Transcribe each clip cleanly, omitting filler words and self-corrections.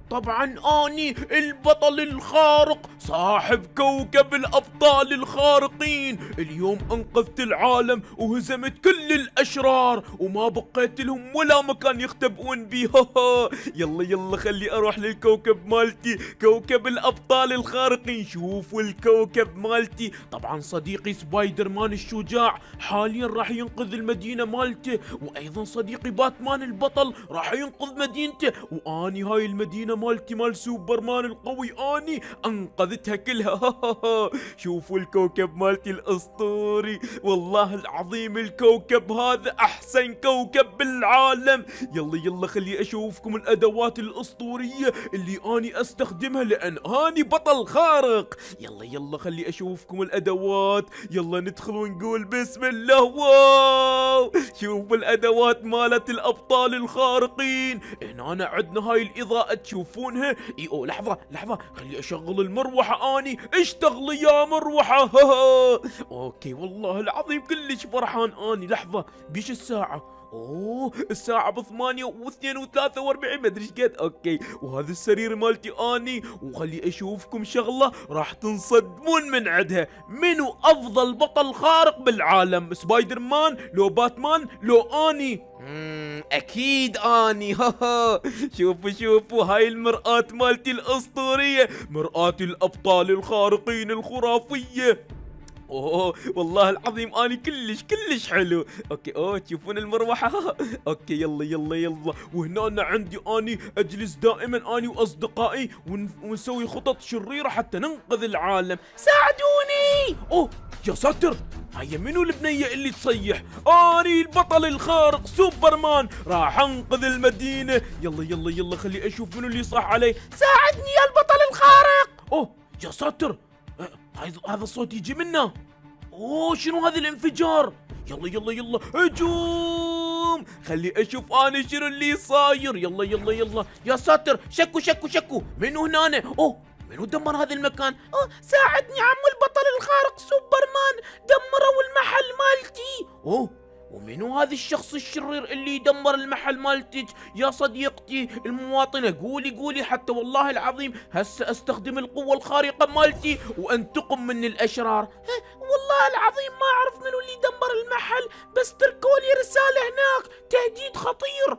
طبعا اني البطل الخارق صاحب كوكب الابطال الخارقين. اليوم انقذت العالم وهزمت كل الاشرار وما بقيت لهم ولا مكان يختبئون بيه. يلا يلا خلي اروح للكوكب مالتي، كوكب الابطال الخارقين. شوفوا الكوكب مالتي. طبعا صديقي سبايدر مان الشجاع حاليا راح ينقذ المدينة مالته، وايضا صديقي باتمان البطل راح ينقذ مدينته، واني هاي المدينة مالتي مال سوبرمان القوي اني انقذتها كلها. شوفوا الكوكب مالتي الاسطوري، والله العظيم الكوكب هذا احسن كوكب بالعالم. يلا يلا خلي اشوفكم الادوات الاسطورية اللي اني استخدمها لان اني بطل خارق. يلا يلا خلي اشوفكم الادوات. يلا ندخل ونقول بسم الله. واو شوفوا الادوات مالت الابطال الخارقين. هنا عندنا هاي الاضاءة تشوفونها. اوه لحظة لحظة خلي اشغل المروحة اني. اشتغلي يا مروحة. اوكي والله العظيم كلش فرحان اني. لحظة بيش الساعة؟ اوه الساعة ب8 و2 و43 مدري ايش قد. اوكي وهذا السرير مالتي اني. وخلي اشوفكم شغلة راح تنصدمون من عندها. منو افضل بطل خارق بالعالم؟ سبايدر مان لو باتمان لو اني؟ اكيد اني. شوفوا شوفوا هاي المرآة مالتي الاسطورية، مرآة الابطال الخارقين الخرافية. اوه والله العظيم اني كلش حلو. اوكي اوه تشوفون المروحه. اوكي يلا يلا يلا. وهنا عندي اني اجلس دائما اني واصدقائي ونسوي خطط شريره حتى ننقذ العالم. ساعدوني. اوه يا ساتر هيا منو البنيه اللي تصيح؟ اني البطل الخارق سوبرمان راح انقذ المدينه. يلا يلا يلا خلي اشوف منو اللي صح علي. ساعدني يا البطل الخارق. اوه يا ساتر هذا الصوت يجي منه. اوه شنو هذا الانفجار؟ يلا يلا يلا هجوم. خلي اشوف انا شنو اللي صاير. يلا يلا يلا. يا ساتر شكو شكو شكو منو هنا؟ اوه منو دمر هذا المكان؟ اوه ساعدني عمو البطل الخارق سوبرمان، دمروا المحل مالتي. اوه ومنو هذا الشخص الشرير اللي يدمر المحل مالتك يا صديقتي المواطنة؟ قولي قولي حتى والله العظيم هسه استخدم القوة الخارقة مالتي وانتقم من الاشرار. والله العظيم ما اعرف منو اللي دمر المحل، بس تركوا لي رسالة هناك تهديد خطير.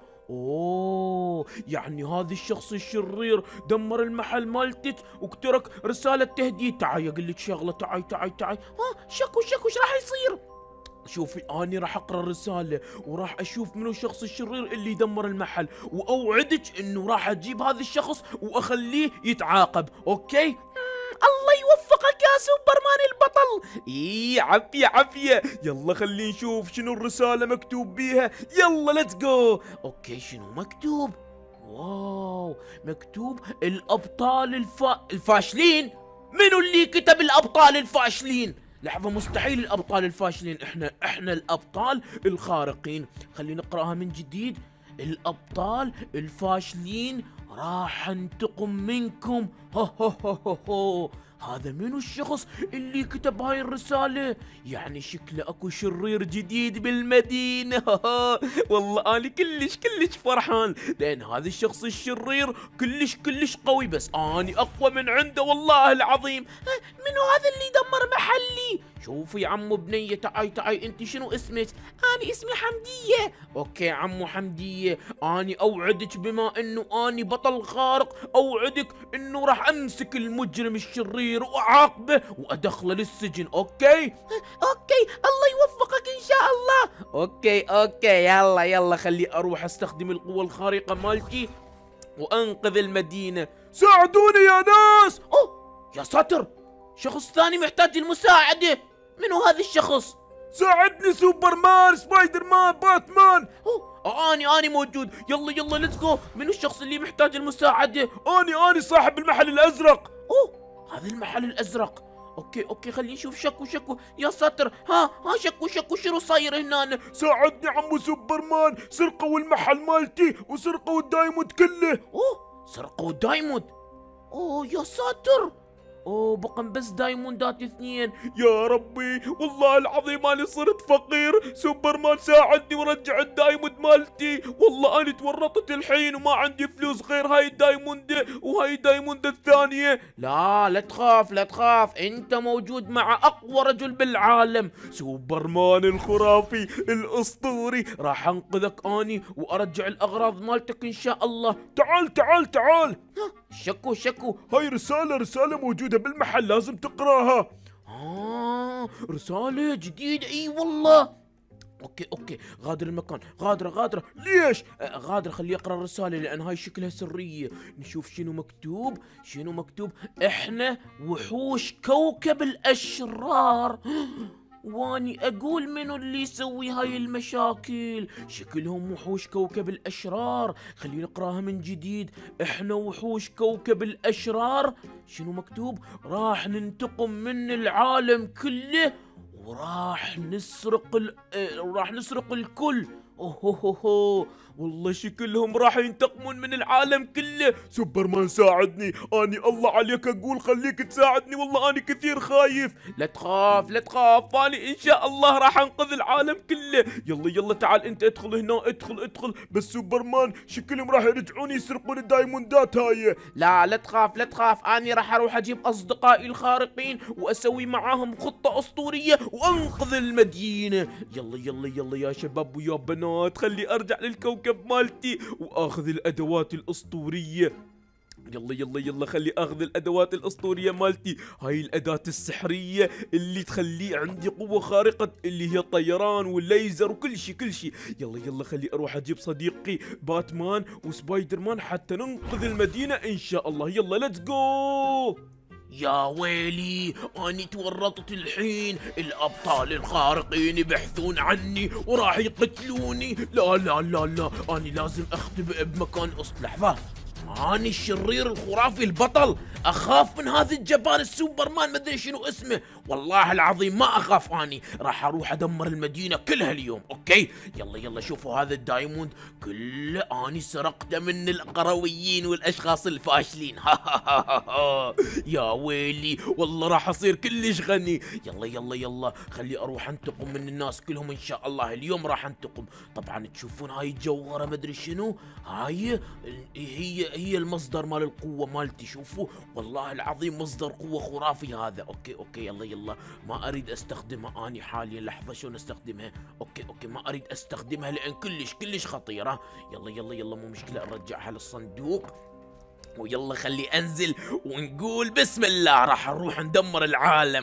اوه يعني هذا الشخص الشرير دمر المحل مالتك وترك رسالة تهديد. تعي اقول لك شغلة. تعي تعي تعي. شكو شكو ايش راح يصير؟ شوفي اني راح اقرا الرساله وراح اشوف منو الشخص الشرير اللي دمر المحل، واوعدك انه راح اجيب هذا الشخص واخليه يتعاقب. اوكي الله يوفقك يا سوبرمان البطل. عافية عافية. يلا خلينا نشوف شنو الرسالة مكتوب بيها. يلا ليتس جو. اوكي شنو مكتوب؟ واو مكتوب الابطال الفاشلين. منو اللي كتب الابطال الفاشلين؟ لحظة مستحيل الابطال الفاشلين، احنا الابطال الخارقين. خلينا نقراها من جديد. الابطال الفاشلين راح انتقم منكم. هو هذا منو الشخص اللي كتب هاي الرسالة؟ يعني شكله اكو شرير جديد بالمدينة. والله انا كلش فرحان لان هذا الشخص الشرير كلش قوي، بس اني اقوى من عنده والله العظيم. منو هذا اللي دمر محلي؟ شوفي عمو بنية تعي انت شنو اسمك؟ اني اسمي حمدية. اوكي عمو حمدية اني اوعدك بما انه اني بطل خارق اوعدك انه راح امسك المجرم الشرير واعاقبه وادخله للسجن. اوكي اوكي الله يوفقك ان شاء الله. اوكي يلا خلي اروح استخدم القوة الخارقة مالتي وانقذ المدينة. ساعدوني يا ناس. اوه يا ساتر شخص ثاني محتاج المساعدة. منو هذا الشخص؟ ساعدني سوبرمان سبايدر مان باتمان. اني موجود. يلا ليتس جو. منو الشخص اللي محتاج المساعدة؟ اني صاحب المحل الازرق. اوه هذا المحل الازرق. اوكي خلينا نشوف. شكو يا ساتر. ها شكو شنو صاير هنا؟ ساعدني عمو سوبرمان، سرقوا المحل مالتي وسرقوا الدايموند كله. اوه سرقوا الدايموند. اوه يا ساتر. اوه بقى بس دايموندات 2. يا ربي والله العظيم انا صرت فقير. سوبرمان ساعدني ورجع الدايموند مالتي. والله انا تورطت الحين وما عندي فلوس غير هاي الدايموند وهاي الدايموند الثانية. لا تخاف لا تخاف، انت موجود مع اقوى رجل بالعالم، سوبرمان الخرافي الاسطوري. راح انقذك اني وارجع الاغراض مالتك ان شاء الله. تعال تعال تعال. شكو هاي رسالة موجودة بالمحل، لازم تقراها. رسالة جديدة. اي والله. اوكي غادر المكان. غادر ليش؟ غادر خليه يقرا الرسالة لان هاي شكلها سرية. نشوف شنو مكتوب. احنا وحوش كوكب الاشرار. واني اقول منو اللي يسوي هاي المشاكل. شكلهم وحوش كوكب الاشرار. خلينا نقراها من جديد. احنا وحوش كوكب الاشرار. شنو مكتوب؟ راح ننتقم من العالم كله وراح نسرق الكل. اوه والله شكلهم راح ينتقمون من العالم كله. سوبرمان ساعدني، اني الله عليك اقول خليك تساعدني، والله اني كثير خايف. لا تخاف اني ان شاء الله راح انقذ العالم كله. يلا تعال انت ادخل هنا، ادخل. بس سوبرمان شكلهم راح يرجعون يسرقون الدايموندات هاي. لا تخاف اني راح اروح اجيب اصدقائي الخارقين واسوي معاهم خطة اسطورية وانقذ المدينة. يلا يا شباب ويا بنات، خلي ارجع للكوكب مالتي واخذ الادوات الاسطورية. يلا خلي اخذ الادوات الاسطورية مالتي. هاي الاداة السحرية اللي تخلي عندي قوة خارقة اللي هي طيران والليزر وكل شي. يلا خلي اروح اجيب صديقي باتمان وسبايدر مان حتى ننقذ المدينة ان شاء الله. يلا ليتس جو. يا ويلي اني تورطت الحين. الابطال الخارقين يبحثون عني وراح يقتلوني. لا اني لازم اختبئ بمكان لحظة. اني الشرير الخرافي البطل اخاف من هذا الجبان السوبرمان مدري شنو اسمه. والله العظيم ما اخاف. اني راح اروح ادمر المدينة كلها اليوم. اوكي يلا شوفوا هذا الدايموند كله اني سرقته من القرويين والاشخاص الفاشلين. يا ويلي والله راح اصير كلش غني. يلا خلي اروح انتقم من الناس كلهم ان شاء الله. اليوم راح انتقم. طبعا تشوفون هاي الجوهرة مدري شنو هاي هي المصدر مال القوة مالتي. شوفوا والله العظيم مصدر قوة خرافي هذا. اوكي يلا ما اريد استخدمها اني حاليا. لحظة شلون استخدمها؟ اوكي ما اريد استخدمها لان كلش خطيرة. يلا مو مشكلة نرجعها للصندوق. ويلا خلي انزل ونقول بسم الله. راح نروح ندمر العالم.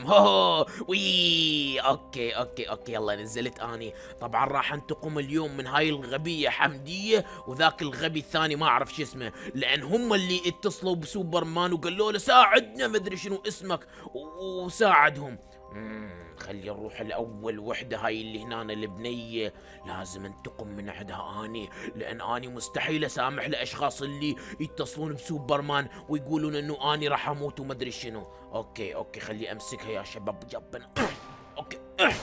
اوكي يلا نزلت اني. طبعا راح انتقم اليوم من هاي الغبية حمدية وذاك الغبي الثاني ما اعرف شو اسمه، لان هم اللي اتصلوا بسوبرمان وقالوا له ساعدنا مدري شنو اسمك وساعدهم. خلي نروح الاول وحده هاي اللي هنا البنيه. لازم انتقم من عندها اني، لان اني مستحيل اسامح لاشخاص اللي يتصلون بسوبرمان ويقولون انه اني راح اموت وما ادري شنو. اوكي خلي امسكها يا شباب جبنا. اوكي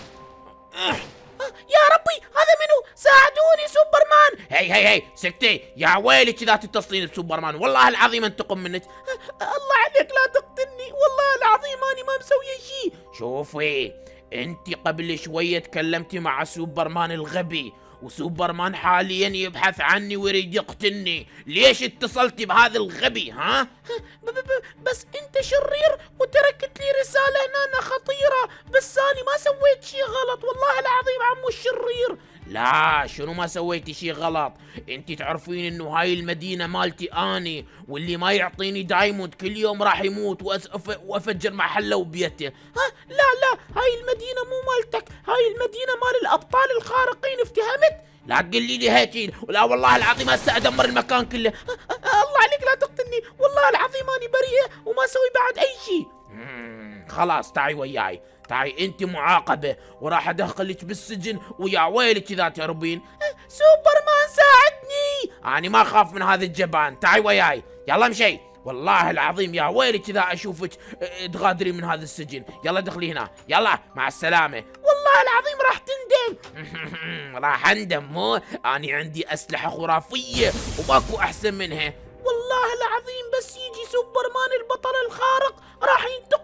يا ربي هذا منو؟ ساعدوني سوبرمان. هي سكتي يا ويلي كذا تتصلين بسوبرمان. والله العظيم انتقم منك. الله عليك لا تقتلني، والله العظيم اني ما مسوي شيء. شوفي انت قبل شوية تكلمتي مع سوبرمان الغبي وسوبرمان حاليا يبحث عني ويريد يقتلني. ليش اتصلتي بهذا الغبي؟ ها؟ بس انت شرير وتركت لي رسالة هنا خطيرة، بس انا ما سويت شي غلط والله العظيم عمو الشرير. لا شنو ما سويتي شي غلط؟ انت تعرفين انه هاي المدينة مالتي اني، واللي ما يعطيني دايموند كل يوم راح يموت وافجر محله وبيته. لا هاي المدينة مو مالتك، هاي المدينة مال الابطال الخارقين، افتهمت؟ لا تقولي لي هيك. لا والله العظيم هسه ادمر المكان كله. الله عليك لا تقتلني، والله العظيم اني بريئة وما اسوي بعد اي شيء. خلاص تعي وياي، تعي انت معاقبة وراح ادخلك بالسجن ويا ويلك اذا تهربين. سوبرمان ساعدني، اني ما اخاف من هذا الجبان. تعي وياي يلا امشي. والله العظيم يا ويلك اذا اشوفك تغادري من هذا السجن. يلا دخلي هنا، يلا مع السلامة. والله العظيم راح تندم. راح اندم مو؟ اني عندي اسلحة خرافية وماكو احسن منها. والله العظيم بس يجي سوبرمان البطل الخارق راح ينتقم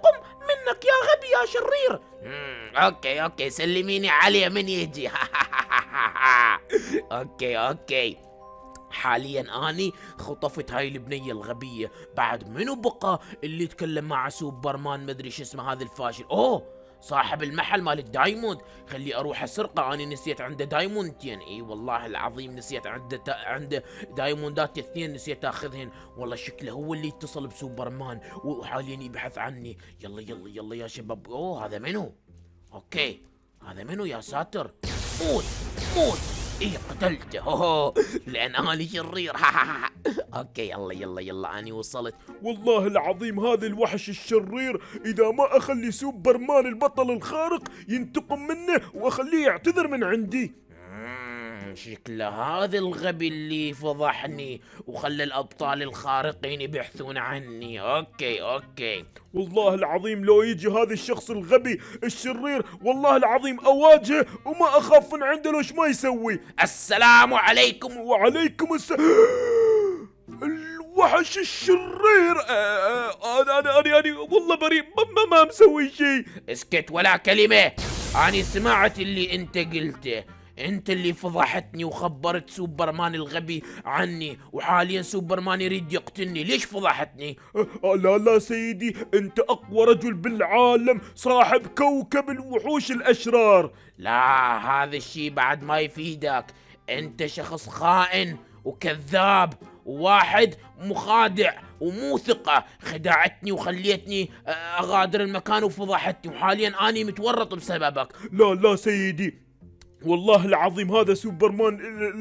اوكي سلميني عليه من يجي. اوكي حاليا اني خطفت هاي البنية الغبية. بعد منو بقى اللي يتكلم مع سوبرمان مدري شو اسمه هذا الفاشل؟ صاحب المحل مال الدايموند. خلي اروح اسرقه، انا نسيت عنده دايموندتين. اي والله العظيم نسيت عنده دايموندات 2 نسيت اخذهن. والله شكله هو اللي اتصل بسوبرمان وحاليا يبحث عني. يلا يا شباب. هذا منو؟ اوكي هذا منو يا ساتر؟ موت. ايه قتلته لان اني شرير. اوكي يلا اني وصلت. والله العظيم هذا الوحش الشرير اذا ما اخلي سوبرمان البطل الخارق ينتقم منه واخليه يعتذر من عندي. شكله هذا الغبي اللي فضحني وخلى الابطال الخارقين يبحثون عني. اوكي والله العظيم لو يجي هذا الشخص الغبي الشرير والله العظيم اواجهه وما اخاف من عنده لوش ما يسوي. السلام عليكم. وعليكم السلام. الوحش الشرير. انا والله بريء ما مسوي شيء. اسكت ولا كلمة. انا سمعت اللي انت قلته. انت اللي فضحتني وخبرت سوبرمان الغبي عني وحاليا سوبرمان يريد يقتلني. ليش فضحتني؟ لا سيدي، انت اقوى رجل بالعالم، صاحب كوكب الوحوش الاشرار. لا هذا الشيء بعد ما يفيدك. انت شخص خائن وكذاب وواحد مخادع ومو ثقة. خدعتني وخليتني اغادر المكان وفضحتني وحاليا اني متورط بسببك. لا سيدي، والله العظيم هذا سوبرمان.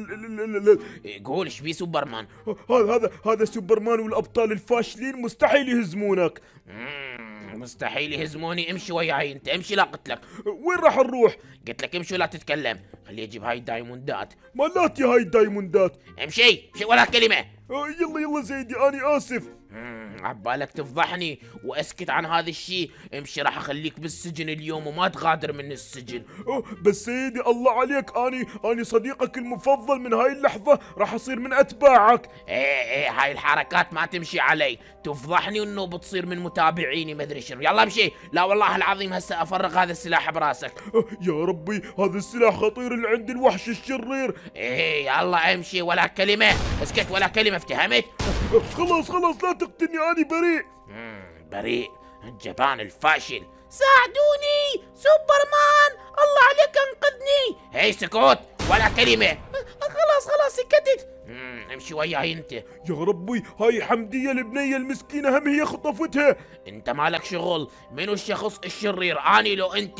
قول ايش بيه سوبرمان؟ هذا سوبرمان والابطال الفاشلين مستحيل يهزمونك. مستحيل يهزموني. امشي وياي انت، امشي لا قلت لك. وين راح نروح؟ قلت لك امشي ولا تتكلم. خليه يجيب هاي الدايموندات. مالاتي هاي الدايموندات. امشي ولا كلمة. يلا سيدي اني اسف. عبالك تفضحني واسكت عن هذا الشيء. امشي راح اخليك بالسجن اليوم وما تغادر من السجن. بس سيدي الله عليك، اني صديقك المفضل. من هاي اللحظة راح اصير من اتباعك. ايه هاي الحركات ما تمشي علي. تفضحني انه بتصير من متابعيني مدري شنو. يلا امشي. لا والله العظيم هسه افرغ هذا السلاح براسك. يا ربي هذا السلاح خطير اللي عند الوحش الشرير. يلا امشي ولا كلمة. اسكت ولا كلمة، افتهمت؟ خلاص لا تقتلني، اني بريء. بريء؟ الجبان الفاشل. ساعدوني سوبرمان، الله عليك انقذني. هي سكوت ولا كلمة. خلاص سكتت. امشي وياي انت. يا ربي هاي حمدية البنية المسكينة هم هي خطفتها. انت مالك شغل. منو الشخص الشرير؟ اني لو انت؟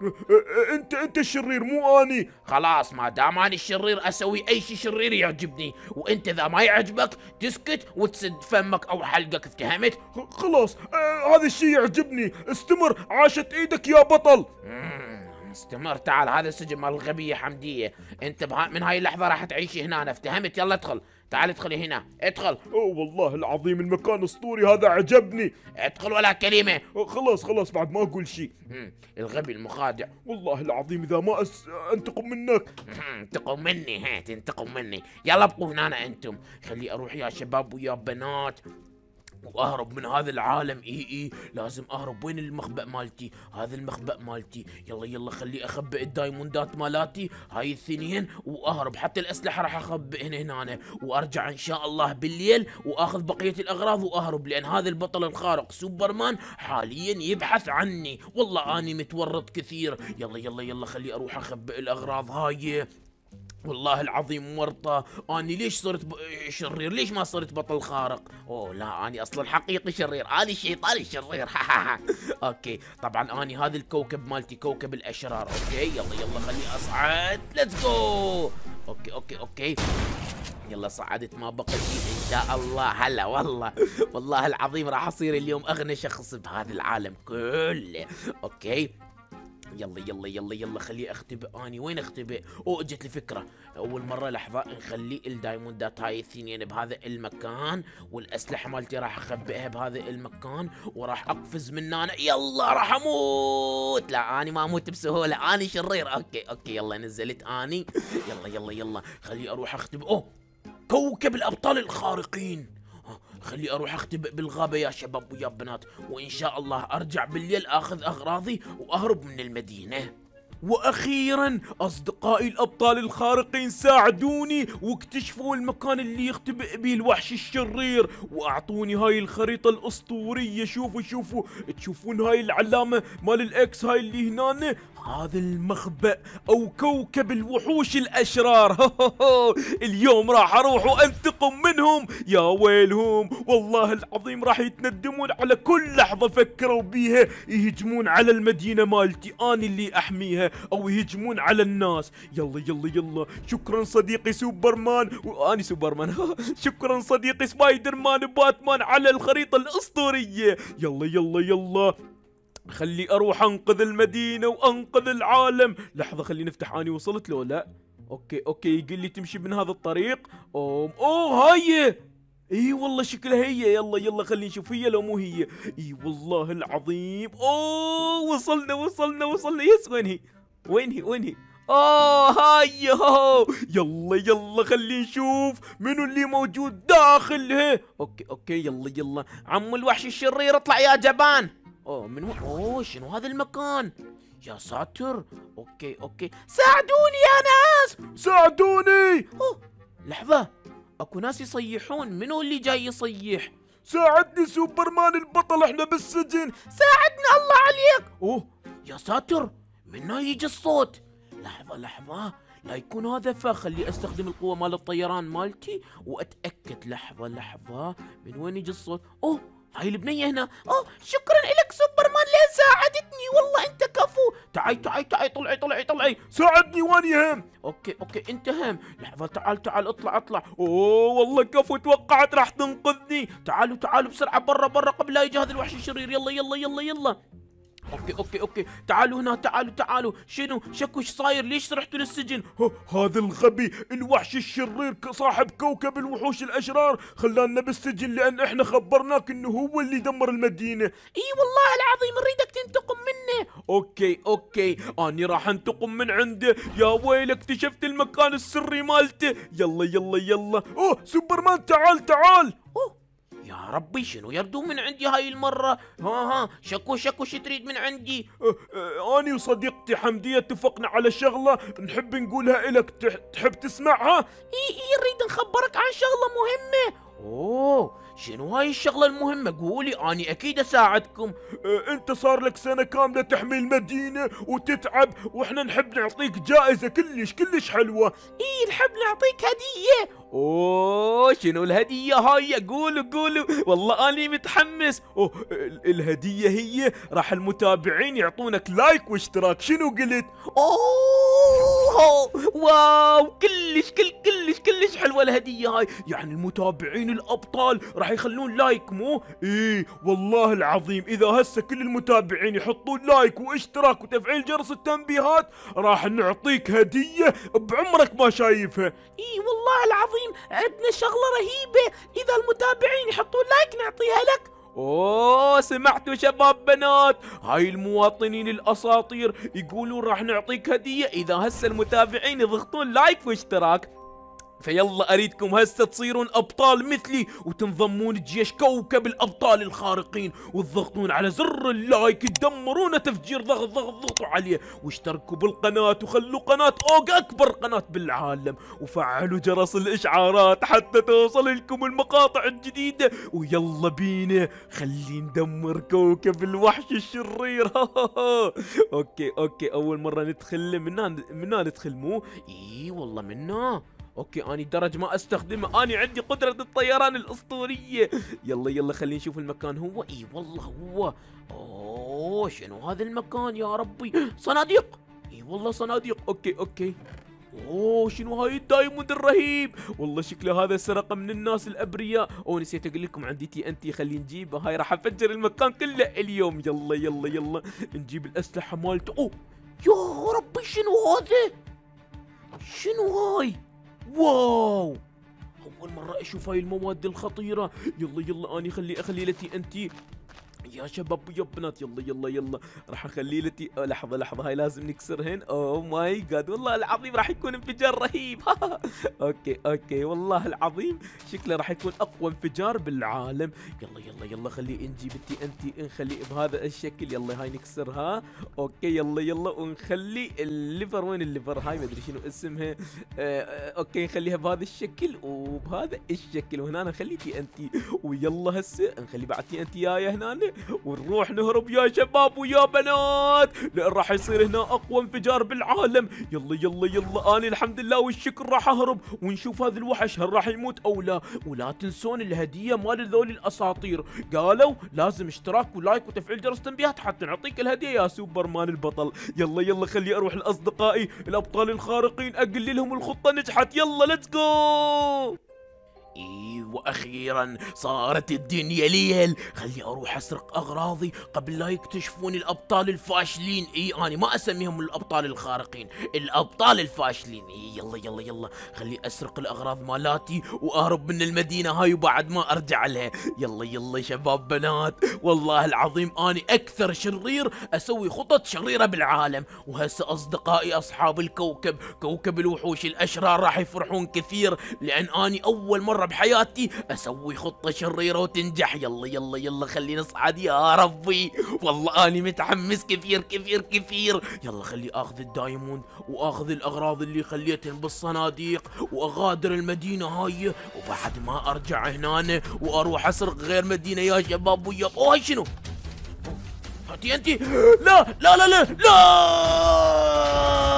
انت الشرير مو اني. خلاص ما دام اني الشرير اسوي اي شيء شرير يعجبني، وانت اذا ما يعجبك تسكت وتسد فمك او حلقك. افتهمت؟ خلاص هذا الشيء يعجبني. استمر، عاشت ايدك يا بطل. استمر. تعال هذا السجن مال الغبية حمدية. انت من هاي اللحظة راح تعيشي هنا. افتهمت؟ يلا ادخل. تعال ادخلي هنا. ادخل. والله العظيم المكان اسطوري، هذا عجبني. ادخل ولا كلمة. خلاص بعد ما اقول شيء. الغبي المخادع. والله العظيم اذا ما انتقم منك. تنتقم مني. يلا ابقوا هنا انتم. خلي اروح يا شباب ويا بنات واهرب من هذا العالم. لازم اهرب. وين المخبأ مالتي؟ هذا المخبأ مالتي. يلا خلي اخبئ الدايموندات مالاتي هاي الثنين واهرب. حتى الاسلحه راح اخبئهن هنا وارجع ان شاء الله بالليل واخذ بقيه الاغراض واهرب، لان هذا البطل الخارق سوبرمان حاليا يبحث عني. والله اني متورط كثير. يلا خلي اروح اخبئ الاغراض هاي. والله العظيم ورطة. اني ليش صرت شرير؟ ليش ما صرت بطل خارق؟ لا اني اصلا حقيقي شرير. اني الشيطان الشرير. اوكي طبعا اني هذا الكوكب مالتي كوكب الاشرار. اوكي يلا خلي اصعد. ليتس جو. اوكي يلا صعدت ما بقى شيء ان شاء الله. هلا والله العظيم راح اصير اليوم اغنى شخص بهذا العالم كله. اوكي يلا خليه اختبئ. اني وين اختبئ؟ اجت لي فكره. اول مره لحظه نخلي الدايموندات هاي الثنين بهذا المكان والاسلحه مالتي راح اخبئها بهذا المكان وراح اقفز من هنا. يلا راح اموت. لا اني ما اموت بسهوله، اني شرير. اوكي يلا نزلت اني. يلا خلي اروح اختبئ. كوكب الابطال الخارقين. خلي اروح اختبئ بالغابة يا شباب ويا بنات، وان شاء الله ارجع بالليل اخذ اغراضي واهرب من المدينة. واخيرا اصدقائي الابطال الخارقين ساعدوني واكتشفوا المكان اللي يختبئ به الوحش الشرير، واعطوني هاي الخريطة الاسطورية. شوفوا تشوفون هاي العلامة مال الاكس هاي اللي هنا، هذا المخبأ او كوكب الوحوش الاشرار. اليوم راح اروح وانتقم منهم، يا ويلهم والله العظيم راح يتندمون على كل لحظة فكروا بيها يهجمون على المدينة مالتي اني اللي احميها، او يهجمون على الناس. يلا شكرا صديقي سوبرمان، واني سوبرمان. شكرا صديقي سبايدر مان باتمان على الخريطة الاسطورية. يلا خلي اروح انقذ المدينة وانقذ العالم. لحظة خلي نفتح، اني وصلت له لا؟ اوكي يقول لي تمشي من هذا الطريق. هاي اي والله شكلها هي. يلا خلينا نشوف هي لو مو هي. اي والله العظيم. وصلنا. يس وين هي؟ هاي هو. يلا خلينا نشوف منو اللي موجود داخلها. اوكي يلا عم الوحش الشرير اطلع يا جبان. من وين؟ شنو هذا المكان؟ يا ساتر. اوكي ساعدوني يا ناس، ساعدوني. لحظة، اكو ناس يصيحون. منو اللي جاي يصيح؟ ساعدني سوبرمان البطل، احنا بالسجن. ساعدنا الله عليك. يا ساتر، من هنا يجي الصوت. لحظة لا يكون هذا فخلي استخدم القوة مال الطيران مالتي واتأكد. لحظة من وين يجي الصوت؟ هاي البنية هنا. شكرا لك سوبرمان لين ساعدتني، والله انت كفو. تعي طلعي. ساعدني واني هم. اوكي انت هم. لحظة تعال اطلع. والله كفو، توقعت راح تنقذني. تعالوا بسرعة برا قبل لا يجي هذا الوحش الشرير. يلا. اوكي تعالوا هنا. تعالوا. شنو شكوش صاير؟ ليش رحتوا للسجن؟ هذا الغبي الوحش الشرير صاحب كوكب الوحوش الاشرار خلانا بالسجن لان احنا خبرناك انه هو اللي دمر المدينة. اي والله العظيم نريدك تنتقم منه. اوكي اني راح انتقم من عنده. يا ويل اكتشفت المكان السري مالته. يلا. سوبرمان تعال. يا ربي شنو يردوا من عندي هاي المرة؟ شكو شو تريد من عندي؟ اني وصديقتي حمدية اتفقنا على شغلة نحب نقولها الك، تحب تسمعها؟ اي نريد نخبرك عن شغلة مهمة. شنو هاي الشغلة المهمة؟ قولي اني اكيد اساعدكم. انت صار لك سنة كاملة تحمي المدينة وتتعب، واحنا نحب نعطيك جائزة كلش حلوة. نحب نعطيك هدية. شنو الهدية هاي؟ قولوا والله اني متحمس. الهدية هي راح المتابعين يعطونك لايك واشتراك. شنو قلت؟ واو كلش حلوة الهدية هاي. يعني المتابعين الابطال راح يخلون لايك مو؟ والله العظيم اذا هسه كل المتابعين يحطون لايك واشتراك وتفعيل جرس التنبيهات راح نعطيك هدية بعمرك ما شايفها. والله العظيم عندنا شغلة رهيبة، اذا المتابعين يحطون لايك نعطيها لك. سمعتوا شباب بنات؟ هاي المواطنين الاساطير يقولون راح نعطيك هدية اذا هسه المتابعين يضغطون لايك واشتراك. فيلا اريدكم هسه تصيرون ابطال مثلي وتنضمون جيش كوكب الابطال الخارقين وتضغطون على زر اللايك تدمرونه تفجير ضغطوا عليه، واشتركوا بالقناة وخلوا قناة اوج اكبر قناة بالعالم، وفعلوا جرس الاشعارات حتى توصل لكم المقاطع الجديدة. ويلا بينا خلي ندمر كوكب الوحش الشرير. اوكي اول مرة ندخل منا ندخل مو؟ والله منا. اوكي اني درج ما استخدمه، اني عندي قدرة الطيران الاسطورية. يلا خلينا نشوف المكان. هو والله هو. شنو هذا المكان يا ربي؟ صناديق. والله صناديق. اوكي. شنو هاي الدايموند الرهيب؟ والله شكله هذا سرقه من الناس الابرياء. نسيت اقول لكم عندي TNT خلينا نجيبه. هاي راح افجر المكان كله اليوم. يلا نجيب الاسلحة مالته. يا ربي شنو هذا؟ شنو هاي؟ واو اول مرة اشوف هاي المواد الخطيرة. يلا اني اخلي لتي TNT يا شباب ويا بنات، يلا يلا يلا، راح اخلي لتي لحظة لحظة، هاي لازم نكسرهن. اوه ماي جاد، والله العظيم راح يكون انفجار رهيب. اوكي اوكي، والله العظيم شكله راح يكون اقوى انفجار بالعالم. يلا يلا يلا، خلي نجيب التي انتي، نخليه بهذا الشكل. يلا هاي نكسرها. اوكي يلا يلا، ونخلي الليفر، وين الليفر هاي؟ ما ادري شنو اسمها. اوكي نخليها بهذا الشكل وبهذا الشكل، وهنا نخلي تي انتي. ويلا هسه نخلي بعد تي انتي جايه هنا، ونروح نهرب يا شباب ويا بنات، لان راح يصير هنا اقوى انفجار بالعالم. يلا يلا يلا، اني الحمد لله والشكر راح اهرب ونشوف هذا الوحش هل راح يموت او لا. ولا تنسون الهديه مال ذول الاساطير، قالوا لازم اشتراك ولايك وتفعيل جرس التنبيهات حتى نعطيك الهديه يا سوبرمان البطل. يلا يلا، خلي اروح لاصدقائي الابطال الخارقين اقول لهم الخطه نجحت. يلا ليتس جو. واخيرا صارت الدنيا ليل، خلي اروح اسرق اغراضي قبل لا يكتشفون الابطال الفاشلين. انا ما اسميهم الابطال الخارقين، الابطال الفاشلين. يلا يلا يلا، خلي اسرق الاغراض مالاتي واهرب من المدينه هاي وبعد ما ارجع لها. يلا يلا شباب بنات، والله العظيم اني اكثر شرير اسوي خطط شريره بالعالم. وهسه اصدقائي اصحاب الكوكب، كوكب الوحوش الاشرار، راح يفرحون كثير لان اني اول مره بحياتي اسوي خطة شريرة وتنجح. يلا يلا يلا، خلينا نصعد يا ربي، والله اني متحمس كثير كثير كثير. يلا خلي اخذ الدايموند واخذ الاغراض اللي خليتهم بالصناديق واغادر المدينة هاي، وبعد ما ارجع هنا واروح اسرق غير مدينة يا شباب ويا. اوه شنو؟ انت لا لا لا لا لا.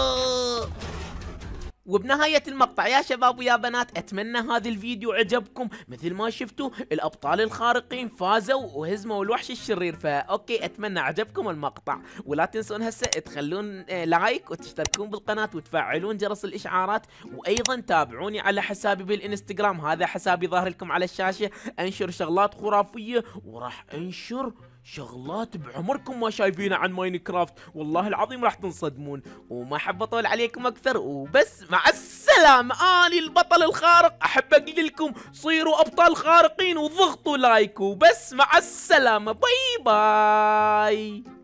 وبنهاية المقطع يا شباب ويا بنات، اتمنى هذا الفيديو عجبكم. مثل ما شفتوا الابطال الخارقين فازوا وهزموا الوحش الشرير. اوكي اتمنى عجبكم المقطع، ولا تنسون هسه تخلون لايك وتشتركون بالقناة وتفعلون جرس الاشعارات. وايضا تابعوني على حسابي بالانستغرام، هذا حسابي ظاهر لكم على الشاشة. انشر شغلات خرافية وراح انشر شغلات بعمركم ما شايفينها عن ماينكرافت، والله العظيم راح تنصدمون. وما احب اطول عليكم اكثر، وبس مع السلامة. اني البطل الخارق، احب اقول لكم صيروا ابطال خارقين وضغطوا لايك، وبس مع السلامة، باي باي.